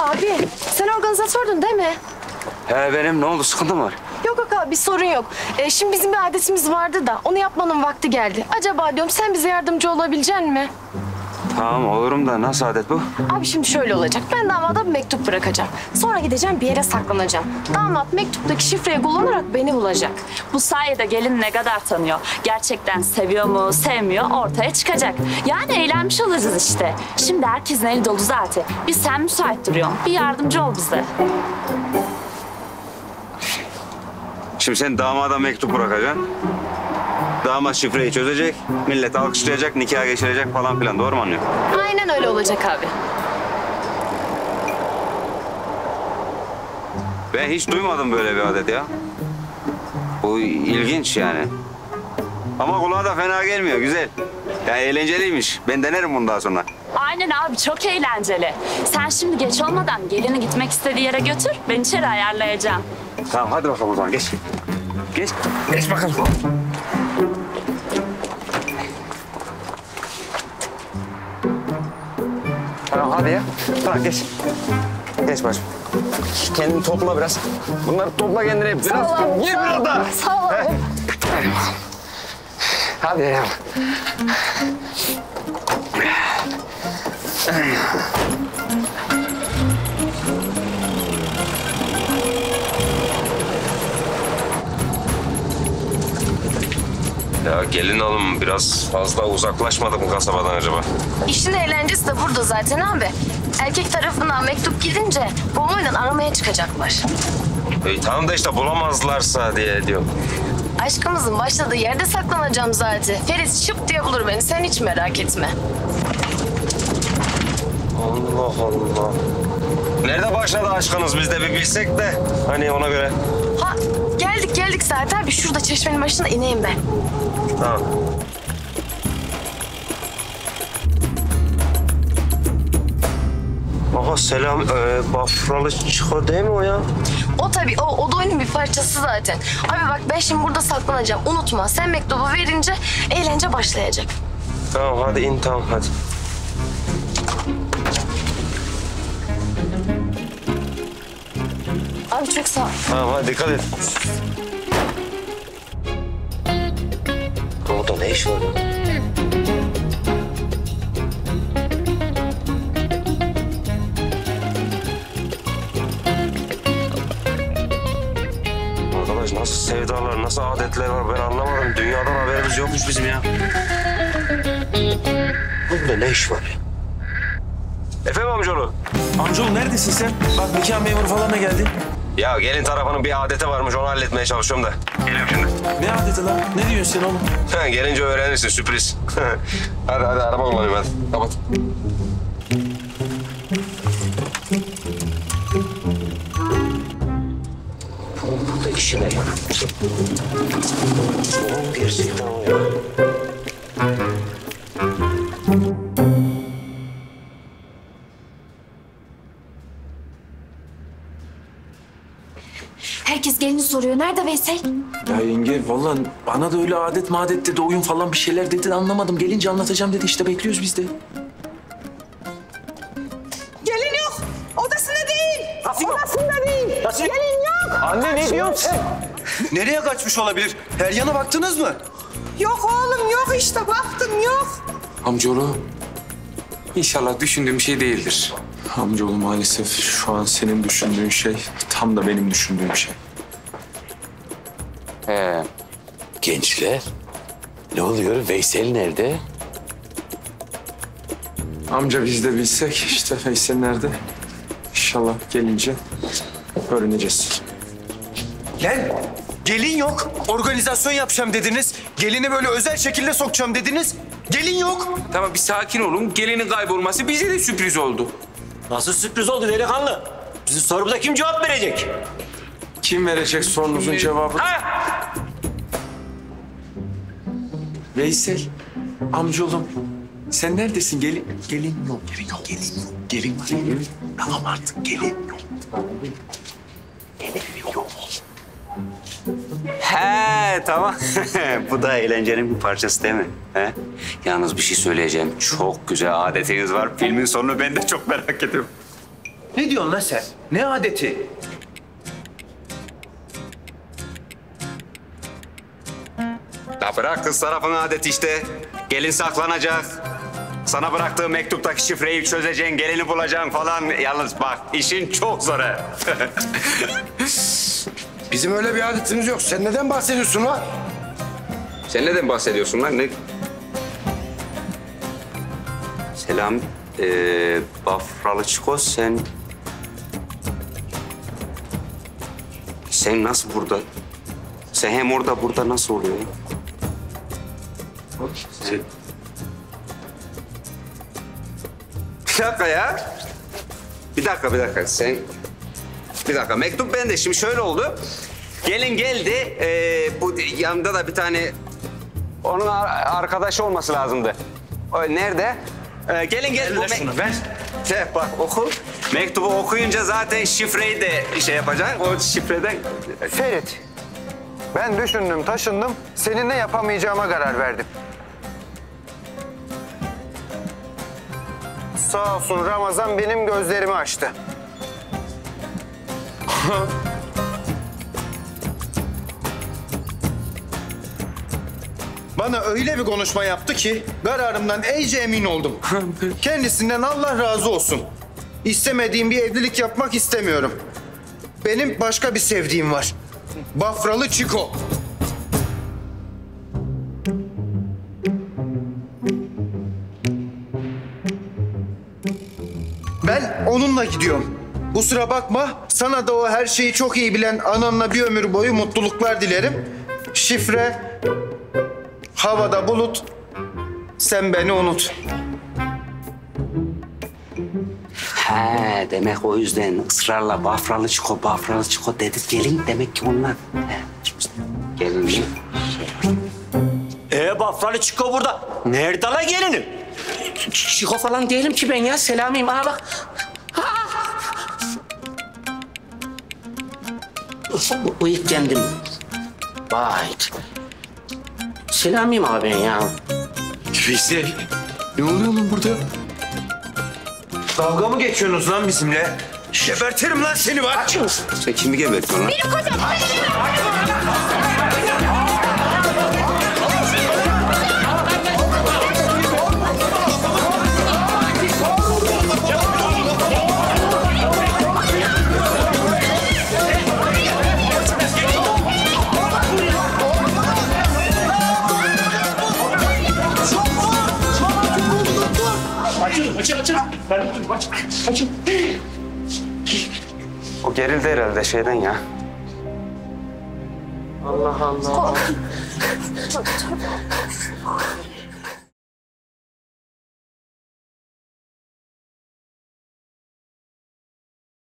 Abi sen organizatördün değil mi? He benim, ne oldu, sıkıntı mı var? Yok yok abi, bir sorun yok. Şimdi bizim bir adetimiz vardı da onu yapmanın vakti geldi. Acaba diyorum sen bize yardımcı olabilecek misin? Tamam olurum da nasıl adet bu? Abi şimdi şöyle olacak. Ben damada bir mektup bırakacağım. Sonra gideceğim bir yere saklanacağım. Damat mektuptaki şifreyi kullanarak beni bulacak. Bu sayede gelin ne kadar tanıyor, gerçekten seviyor mu, sevmiyor ortaya çıkacak. Yani eğlenmiş olacağız işte. Şimdi herkesin eli dolu zaten. Bir sen müsait duruyorsun, bir yardımcı ol bize. Şimdi sen damada mektup bırakacaksın. Damat şifreyi çözecek, millet alkışlayacak, nikaha geçirecek falan filan. Doğru mu anlıyorum? Aynen öyle olacak abi. Ben hiç duymadım böyle bir adet ya. Bu ilginç yani. Ama kulağa da fena gelmiyor, güzel. Yani eğlenceliymiş. Ben denerim bunu daha sonra. Aynen abi, çok eğlenceli. Sen şimdi geç olmadan gelini gitmek istediği yere götür, ben içeri ayarlayacağım. Tamam hadi bakalım o zaman, geç. Geç, geç bakalım. Tamam hadi ya. Tamam geç. Geç bacım. Kendini topla biraz. Bunları topla kendine. Biraz gir biraz daha. Sağ ol abi. Hadi ya. Ya gelin hanım, biraz fazla uzaklaşmadık mı kasabadan acaba? İşin eğlencesi de burada zaten abi. Erkek tarafından mektup gidince bombayla aramaya çıkacaklar. Tamam da işte bulamazlarsa diye diyorum. Aşkımızın başladığı yerde saklanacağım zaten. Ferit şıp diye bulur beni. Sen hiç merak etme. Allah Allah. Nerede başladı aşkınız, biz de bir bilsek de hani ona göre. Ha geldik zaten. Bir şurada çeşmenin başına ineyim ben. Tamam. Aha selam, Bafralı Çiko değil mi o ya? O tabii o da oyunun bir parçası zaten. Abi bak ben şimdi burada saklanacağım. Unutma sen mektubu verince eğlence başlayacak. Tamam hadi in, tamam hadi. Abi çok sağ ol. Tamam hadi dikkat et. Orada ne iş var ya? Arkadaş nasıl sevdalar, nasıl adetler var ben anlamadım. Dünyadan haberimiz yokmuş bizim ya. Burada ne iş var ya? Efendim amcaoğlu? Amcaoğlu neredesin sen? Bak nikah memuru falan da geldi. Ya gelin tarafının bir adeti varmış, onu halletmeye çalışıyorum da. Geliyorum şimdi. Ne adeti lan? Ne diyorsun sen oğlum? Ha, gelince öğrenirsin, sürpriz. Hadi araba kullanayım hadi. Kapat. Bu da işine yarar. Oğlum gerçekten o ya. Herkes gelini soruyor, nerede Veysel? Ya yenge vallahi bana da öyle adet madet dedi, oyun falan bir şeyler dedi, anlamadım. Gelince anlatacağım dedi, işte bekliyoruz biz de. Gelin yok. Odasında değil. Odasında değil. Nasıl? Gelin yok. Anne ne diyorsun sen? Nereye kaçmış olabilir? Her yana baktınız mı? Yok oğlum yok işte baktım yok. Amcaoğlu, inşallah düşündüğüm şey değildir. Amcaoğlu maalesef şu an senin düşündüğün şey tam da benim düşündüğüm şey. Gençler, ne oluyor? Veysel nerede? Amca biz de bilsek işte Veysel nerede? İnşallah gelince öğreneceğiz. Lan gelin yok. Organizasyon yapacağım dediniz. Gelini böyle özel şekilde sokacağım dediniz. Gelin yok. Tamam bir sakin olun. Gelinin kaybolması bize de sürpriz oldu. Nasıl sürpriz oldu delikanlı? Bizim sorumuza kim cevap verecek? Kim verecek sorunuzun cevabını? Veysel, amcaoğlum sen neredesin? Gelin yok. Gelin yok. Gelin var. Gelin. Tamam artık gelin yok. He tamam. Bu da eğlencenin bir parçası değil mi? He? Yalnız bir şey söyleyeceğim. Çok güzel adetiniz var. Filmin sonunu ben de çok merak ediyorum. Ne diyorsun lan sen? Ne adeti? Ya bırak kız tarafın adeti işte. Gelin saklanacak. Sana bıraktığı mektuptaki şifreyi çözeceksin, gelini bulacaksın falan. Yalnız bak işin çok zor ha. Bizim öyle bir adetimiz yok. Sen neden bahsediyorsun lan? Sen neden bahsediyorsun lan? Ne? Selam. Bafralı Çiko sen... Sen nasıl burada? Sen hem orada burada nasıl oluyor? Bir dakika ya. Bir dakika. Sen... Bir dakika. Mektup bende. Şimdi şöyle oldu. Gelin geldi. Bu yanında da bir tane... Onun arkadaşı olması lazımdı. O nerede? Gelin gel. Ver şunu, ver. Bak oku. Mektubu okuyunca zaten şifreyi de şey yapacak. O şifreden... Ferit, ben düşündüm, taşındım. Seninle yapamayacağıma karar verdim. Sağ olsun Ramazan benim gözlerimi açtı. Bana öyle bir konuşma yaptı ki kararımdan iyice emin oldum. Kendisinden Allah razı olsun. İstemediğim bir evlilik yapmak istemiyorum. Benim başka bir sevdiğim var. Bafralı Çiko. Ben onunla gidiyorum. Kusura bakma, sana da o her şeyi çok iyi bilen ananla bir ömür boyu mutluluklar dilerim. Şifre, havada bulut, sen beni unut. He demek o yüzden ısrarla Bafralı Çiko dedi. Gelin demek ki onlar. Gelin mi? Bafralı Çiko burada. Nerede la gelinim? Çiko falan değilim ki ben ya. Selamiyim. Aha bak. Bu ilk kendim. Vay. Selamiyim abi ben ya. Veysel, ne oluyor lan burada? Dalga mı geçiyorsunuz lan bizimle? Gebertirim lan seni bak. Açın mısın? Sen kimi gebertiyorsun lan? Açın. O gerildi herhalde şeyden ya. Allah Allah.